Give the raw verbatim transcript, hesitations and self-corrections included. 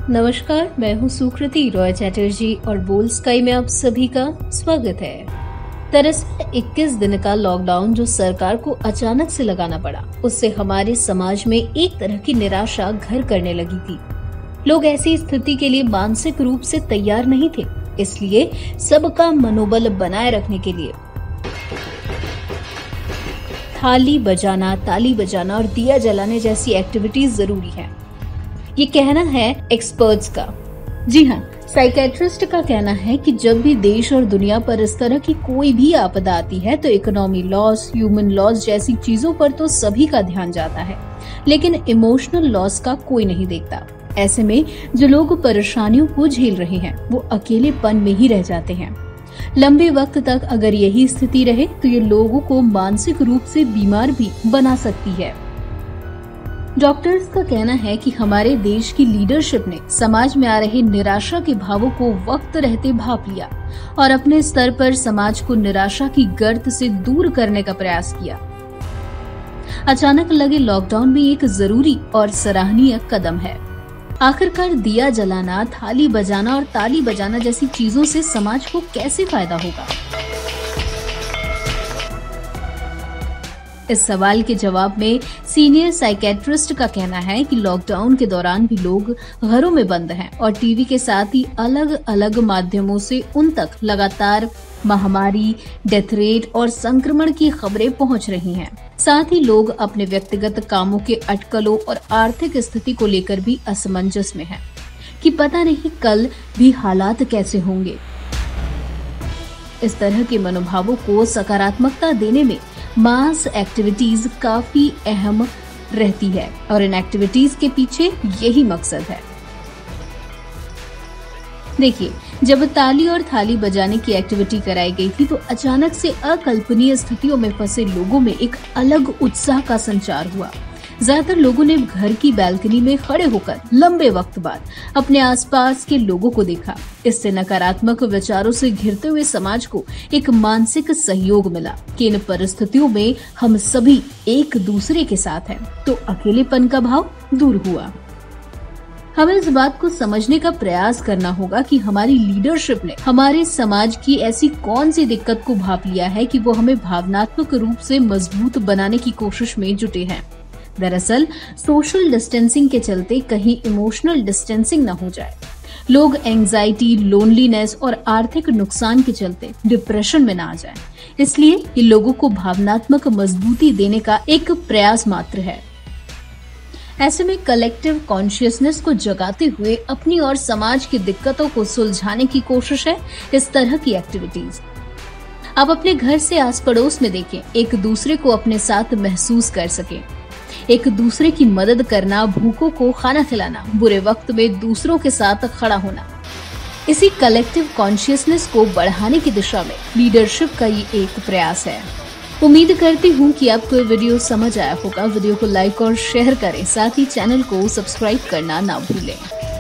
नमस्कार, मैं हूँ सुकृति रॉय चैटर्जी और बोल्ड स्काई में आप सभी का स्वागत है। दरअसल इक्कीस दिन का लॉकडाउन जो सरकार को अचानक से लगाना पड़ा, उससे हमारे समाज में एक तरह की निराशा घर करने लगी थी। लोग ऐसी स्थिति के लिए मानसिक रूप से तैयार नहीं थे, इसलिए सबका मनोबल बनाए रखने के लिए थाली बजाना, ताली बजाना और दिया जलाने जैसी एक्टिविटीज जरूरी है। ये कहना है एक्सपर्ट्स का। जी हाँ, साइकेट्रिस्ट का कहना है कि जब भी देश और दुनिया पर इस तरह की कोई भी आपदा आती है तो इकोनॉमी लॉस, ह्यूमन लॉस जैसी चीजों पर तो सभी का ध्यान जाता है, लेकिन इमोशनल लॉस का कोई नहीं देखता। ऐसे में जो लोग परेशानियों को झेल रहे हैं वो अकेलेपन में ही रह जाते हैं। लंबे वक्त तक अगर यही स्थिति रहे तो ये लोगों को मानसिक रूप से बीमार भी बना सकती है। डॉक्टर्स का कहना है कि हमारे देश की लीडरशिप ने समाज में आ रहे निराशा के भावों को वक्त रहते भाप लिया और अपने स्तर पर समाज को निराशा की गर्त से दूर करने का प्रयास किया। अचानक लगे लॉकडाउन भी एक जरूरी और सराहनीय कदम है। आखिरकार दिया जलाना, थाली बजाना और ताली बजाना जैसी चीजों से समाज को कैसे फायदा होगा? इस सवाल के जवाब में सीनियर साइकेट्रिस्ट का कहना है कि लॉकडाउन के दौरान भी लोग घरों में बंद हैं और टीवी के साथ ही अलग अलग माध्यमों से उन तक लगातार महामारी, डेथ रेट और संक्रमण की खबरें पहुंच रही हैं। साथ ही लोग अपने व्यक्तिगत कामों के अटकलों और आर्थिक स्थिति को लेकर भी असमंजस में हैं कि पता नहीं कल भी हालात कैसे होंगे। इस तरह के मनोभावों को सकारात्मकता देने में मास एक्टिविटीज काफी अहम रहती है और इन एक्टिविटीज के पीछे यही मकसद है। देखिए, जब ताली और थाली बजाने की एक्टिविटी कराई गई थी तो अचानक से अकल्पनीय स्थितियों में फंसे लोगों में एक अलग उत्साह का संचार हुआ। ज्यादातर लोगों ने घर की बालकनी में खड़े होकर लंबे वक्त बाद अपने आसपास के लोगों को देखा। इससे नकारात्मक विचारों से घिरते हुए समाज को एक मानसिक सहयोग मिला कि इन परिस्थितियों में हम सभी एक दूसरे के साथ हैं, तो अकेलेपन का भाव दूर हुआ। हमें इस बात को समझने का प्रयास करना होगा कि हमारी लीडरशिप ने हमारे समाज की ऐसी कौन सी दिक्कत को भांप लिया है कि वो हमें भावनात्मक रूप से मजबूत बनाने की कोशिश में जुटे हैं। दरअसल सोशल डिस्टेंसिंग के चलते कहीं इमोशनल डिस्टेंसिंग न हो जाए। लोग एंजाइटी, लोनलीनेस और आर्थिक नुकसान के चलते डिप्रेशन में न आ जाए। इसलिए ये लोगों को भावनात्मक मजबूती देने का एक प्रयास मात्र है। ऐसे में कलेक्टिव कॉन्शियसनेस को जगाते हुए अपनी और समाज की दिक्कतों को सुलझाने की कोशिश है इस तरह की एक्टिविटीज। आप अपने घर से आस पड़ोस में देखें, एक दूसरे को अपने साथ महसूस कर सकें। एक दूसरे की मदद करना, भूखों को खाना खिलाना, बुरे वक्त में दूसरों के साथ खड़ा होना, इसी कलेक्टिव कॉन्शियसनेस को बढ़ाने की दिशा में लीडरशिप का ये एक प्रयास है। उम्मीद करती हूँ कि आपको ये वीडियो समझ आया होगा। वीडियो को लाइक और शेयर करें, साथ ही चैनल को सब्सक्राइब करना ना भूलें।